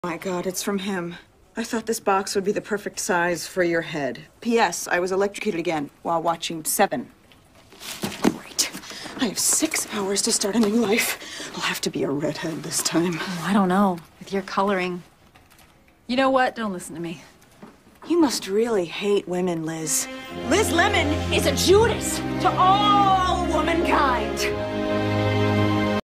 My God, it's from him. I thought this box would be the perfect size for your head. P.S. I was electrocuted again while watching Seven. Great. I have 6 hours to start a new life. I'll have to be a redhead this time. Oh, I don't know. With your coloring. You know what? Don't listen to me. You must really hate women, Liz. Liz Lemon is a Judas to all womankind.